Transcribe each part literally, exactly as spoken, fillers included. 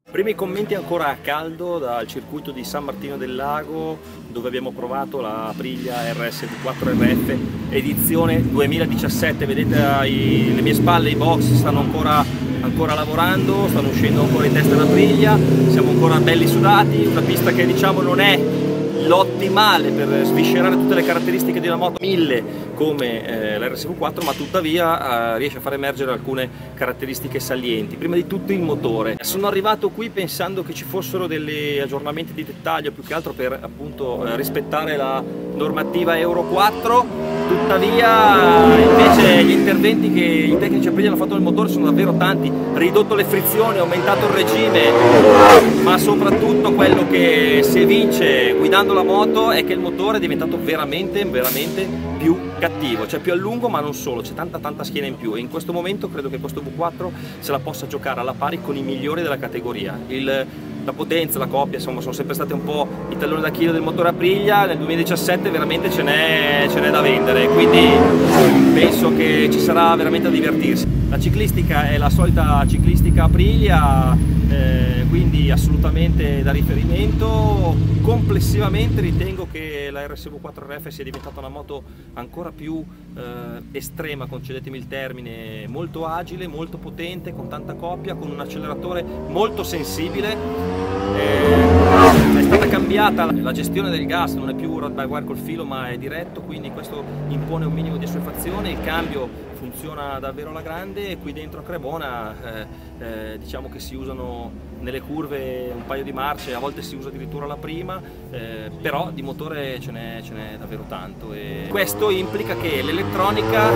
Primi commenti ancora a caldo dal circuito di San Martino del Lago, dove abbiamo provato la Aprilia R S V quattro R F edizione duemiladiciassette. Vedete ai, le mie spalle i box stanno ancora, ancora lavorando, stanno uscendo ancora in testa l'Aprilia, siamo ancora belli sudati, una pista che diciamo non è l'ottimale per sviscerare tutte le caratteristiche di una moto mille come eh, l'R S V quattro, ma tuttavia eh, riesce a far emergere alcune caratteristiche salienti. Prima di tutto il motore. Sono arrivato qui pensando che ci fossero degli aggiornamenti di dettaglio, più che altro per appunto eh, rispettare la normativa Euro quattro, tuttavia invece gli interventi che i tecnici Aprilia hanno fatto nel motore sono davvero tanti: ridotto le frizioni, aumentato il regime, ma soprattutto quello che si evince guidando la moto è che il motore è diventato veramente veramente più cattivo, cioè più a lungo, ma non solo, c'è tanta tanta schiena in più, e in questo momento credo che questo V quattro se la possa giocare alla pari con i migliori della categoria. Il, la potenza, la coppia, insomma, sono sempre state un po' i talloni d'Achille del motore Aprilia. Nel duemiladiciassette veramente ce n'è da vendere, quindi penso che ci sarà veramente da divertirsi. La ciclistica è la solita ciclistica Aprilia, eh, quindi assolutamente da riferimento. Complessivamente ritengo che la R S V quattro R F sia diventata una moto ancora più eh, estrema, concedetemi il termine, molto agile, molto potente, con tanta coppia, con un acceleratore molto sensibile. Eh, è stata cambiata la gestione del gas, non è più ride by wire col filo ma è diretto, quindi questo impone un minimo di assuefazione. Il cambio funziona davvero alla grande, e qui dentro a Cremona eh, eh, diciamo che si usano nelle curve un paio di marce, a volte si usa addirittura la prima, eh, però di motore ce n'è davvero tanto, e questo implica che l'elettronica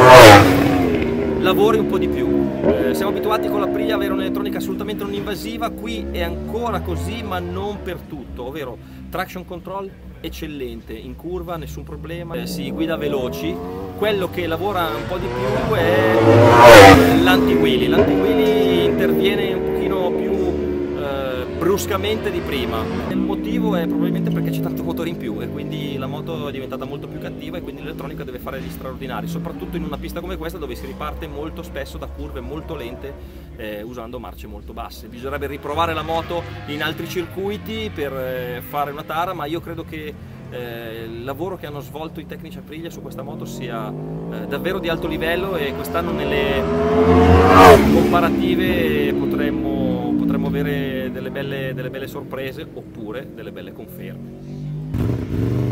lavori un po' di più. Eh, siamo abituati con l'Aprilia ad avere un'elettronica assolutamente non invasiva, qui è ancora così ma non per tutto, ovvero traction control eccellente, in curva nessun problema, eh, si guida veloci. Quello che lavora un po' di più è l'anti-wheelie, l'anti-wheelie interviene un pochino più eh, bruscamente di prima. Il motivo è probabilmente perché c'è tanto motore in più e quindi la moto è diventata molto più cattiva, e quindi l'elettronica deve fare gli straordinari, soprattutto in una pista come questa dove si riparte molto spesso da curve molto lente eh, usando marce molto basse. Bisognerebbe riprovare la moto in altri circuiti per eh, fare una tara, ma io credo che Eh, il lavoro che hanno svolto i tecnici Aprilia su questa moto sia eh, davvero di alto livello, e quest'anno nelle comparative potremmo, potremmo avere delle belle, delle belle sorprese oppure delle belle conferme.